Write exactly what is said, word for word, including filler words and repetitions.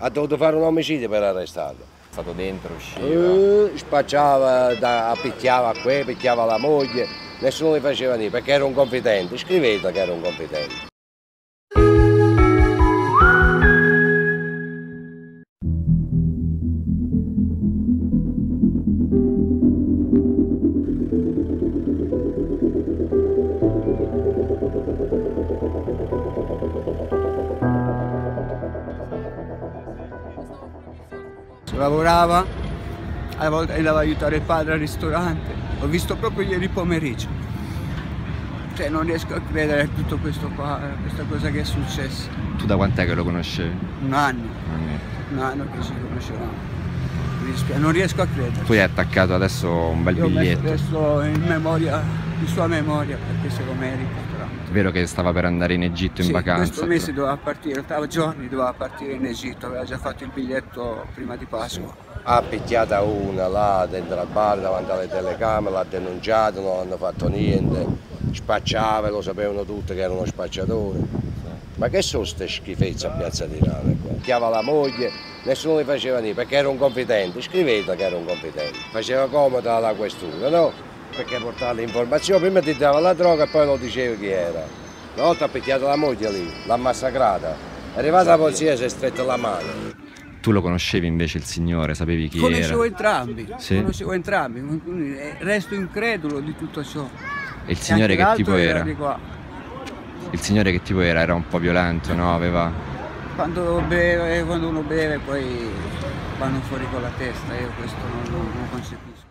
Ha dovuto fare un omicidio per arrestarlo. È stato dentro, usciva. Uh, spacciava, da, picchiava a qui, picchiava la moglie, nessuno gli faceva niente perché era un confidente, scrivete che era un confidente. Lavorava, a volte andava a aiutare il padre al ristorante. L'ho visto proprio ieri pomeriggio. Cioè non riesco a credere a tutto questo qua, a questa cosa che è successa. Tu da quant'è che lo conoscevi? Un anno, un anno che ci conoscevamo. Non riesco a credere. Poi hai attaccato adesso un bel Io biglietto. Ho messo adesso in memoria, in sua memoria, perché se lo merita. Però. È vero che stava per andare in Egitto in sì, vacanza. questo mese però. doveva partire, ottavo giorni doveva partire in Egitto, aveva già fatto il biglietto prima di Pasqua. Sì. Ha picchiata una là dentro al bar davanti alle telecamere, l'ha denunciato, non hanno fatto niente, spacciava, lo sapevano tutti che era uno spacciatore. Ma che sono queste schifezze a Piazza di Rame qua? Picchiava la moglie, nessuno gli faceva niente perché era un confidente, scrivete che era un confidente. Faceva comodo alla questura, no? Perché portava l'informazione, prima ti dava la droga e poi lo diceva chi era. Una volta ha picchiato la moglie lì, l'ha massacrata. È arrivata la polizia e si è stretta la mano. Tu lo conoscevi invece il signore, sapevi chi Conoscevo era? entrambi, Sì? conoscevo entrambi, resto incredulo di tutto ciò. E il signore e che tipo era? era di qua. Il signore che tipo era? Era un po' violento, no? Aveva... Quando beve, quando uno beve poi vanno fuori con la testa, io questo non lo non concepisco.